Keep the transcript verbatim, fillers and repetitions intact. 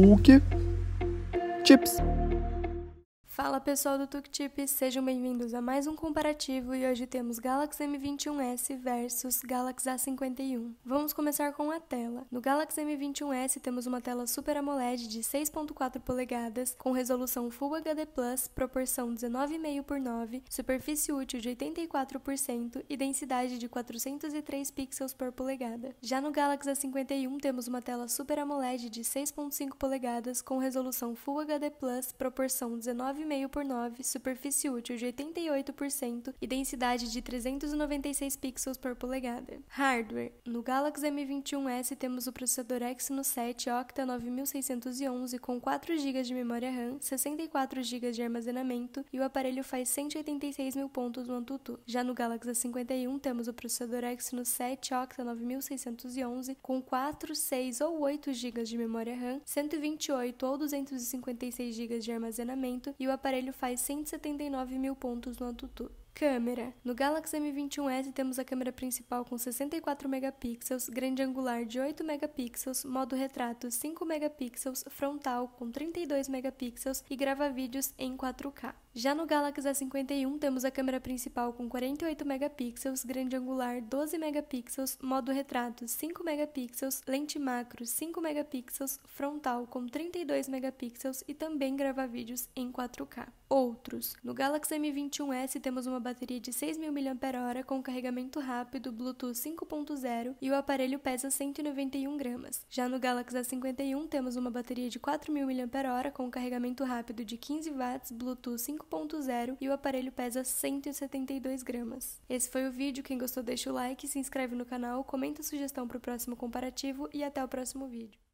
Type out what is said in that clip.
Tuque Tips. Fala pessoal do Tuque Tips, sejam bem-vindos a mais um comparativo e hoje temos Galaxy M vinte e um S versus Galaxy A cinquenta e um. Vamos começar com a tela. No Galaxy M vinte e um S temos uma tela Super AMOLED de seis ponto quatro polegadas com resolução Full H D plus, proporção dezenove vírgula cinco por nove, superfície útil de oitenta e quatro por cento e densidade de quatrocentos e três pixels por polegada. Já no Galaxy A cinquenta e um temos uma tela Super AMOLED de seis ponto cinco polegadas com resolução Full H D plus, proporção dezenove vírgula cinco por nove, superfície útil de oitenta e oito por cento e densidade de trezentos e noventa e seis pixels por polegada. Hardware. No Galaxy M vinte e um S temos o processador Exynos sete Octa nove mil seiscentos e onze com quatro gigas de memória RAM, sessenta e quatro gigas de armazenamento e o aparelho faz cento e oitenta e seis mil pontos no AnTuTu. Já no Galaxy A cinquenta e um temos o processador Exynos sete Octa nove mil seiscentos e onze com quatro, seis ou oito gigas de memória RAM, cento e vinte e oito ou duzentos e cinquenta e seis gigas de armazenamento e o aparelho faz cento e setenta e nove mil pontos no AnTuTu. Câmera. No Galaxy M vinte e um S temos a câmera principal com sessenta e quatro megapixels, grande angular de oito megapixels, modo retrato cinco megapixels, frontal com trinta e dois megapixels e grava vídeos em quatro K. Já no Galaxy A cinquenta e um temos a câmera principal com quarenta e oito megapixels, grande angular doze megapixels, modo retrato cinco megapixels, lente macro cinco megapixels, frontal com trinta e dois megapixels e também grava vídeos em quatro K. Outros. No Galaxy M vinte e um S temos uma bateria de seis mil miliampères-hora com carregamento rápido, Bluetooth cinco ponto zero e o aparelho pesa cento e noventa e um gramas. Já no Galaxy A cinquenta e um temos uma bateria de quatro mil miliampères-hora com carregamento rápido de quinze watts, Bluetooth cinco ponto zero e o aparelho pesa cento e setenta e dois gramas. Esse foi o vídeo, quem gostou deixa o like, se inscreve no canal, comenta a sugestão para o próximo comparativo e até o próximo vídeo.